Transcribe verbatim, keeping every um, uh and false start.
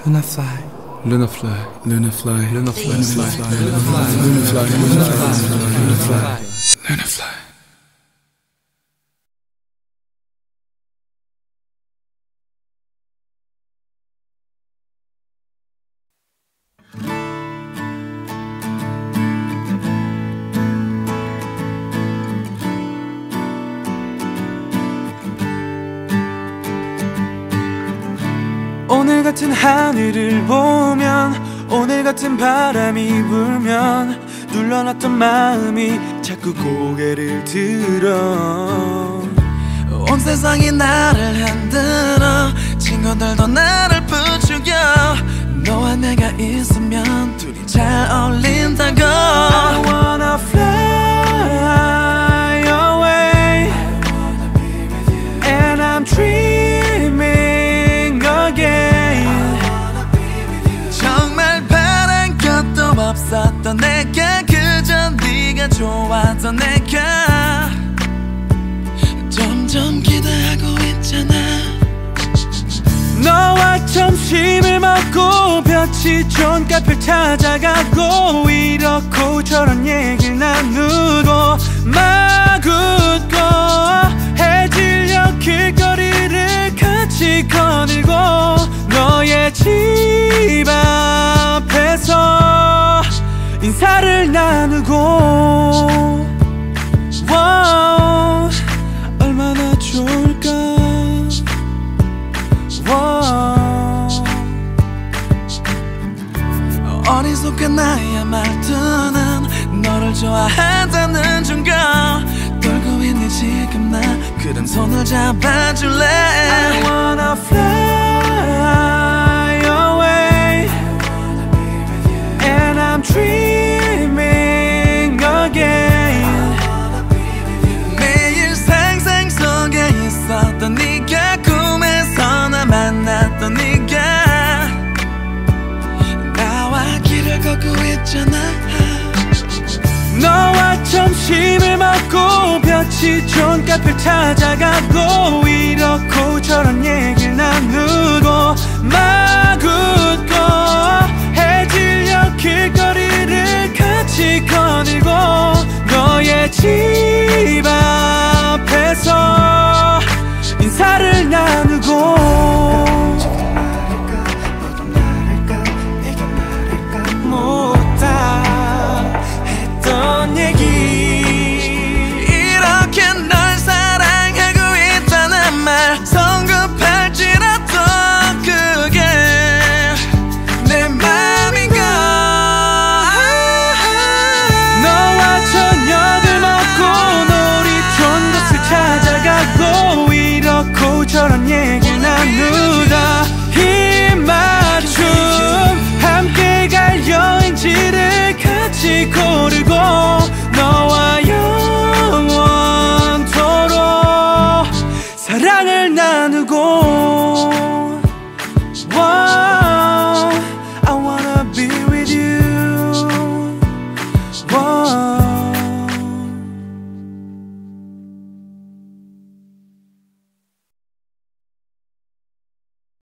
Luna fly, Luna fly, Luna fly, Luna fly, Luna fly, Luna fly, Luna fly, Luna fly, Luna fly. 오늘 같은 하늘을 보면, 오늘 같은 바람이 불면 눌러놨던 마음이 자꾸 고개를 들어. 온 세상이 나를 흔들어, 친구들도 나를 부추겨. 너와 내가 있으면 둘이 잘 어울린다고. I wanna fly away, I wanna be with you. And I'm dreaming again. 정말 바란 것도 없었던 내가, 그저 네가 좋았던 내가 점점 기대하고 있잖아. 너와 점심을 먹고 볕이 좋은 카페를 찾아가고, 이렇고 저런 얘기를 나누고 막 웃고 해질녘 길거리를 같이 거닐고 너의 집 앞에서 인사를 나누고. wow, 얼마나 좋을까. wow. 어리숙한 나의 말투는 너를 좋아한다는 증거. 떨고 있는 지금 나 그런 손을 잡아줄래. I wanna fly away, I wanna be with you. And I'm dreaming again. I wanna be with you. 매일 상상 속에 있었던 네가, 꿈에서 나 만났던 네가 나와 길을 걷고 있잖아. 너와 점심을 먹고 볕이 좋은 카페를 찾아가고, 이렇고 저런 얘기를 나누고 막 웃고 해질녘 길거리를 같이 거닐고 너의 집 앞에서 인사를 나누고. 얘기 이렇게 널 사랑하고 있다는 말 성급할지라도 그게 내 맘인가. 너와 저녁을 먹고 놀이 좋은 곳을 찾아가고, 이렇고 저런 얘기를 나누다 입맞춤 함께 갈 여행지를 같이 고르고 너와 영원토록 사랑을 나누고. wow, I wanna be with you.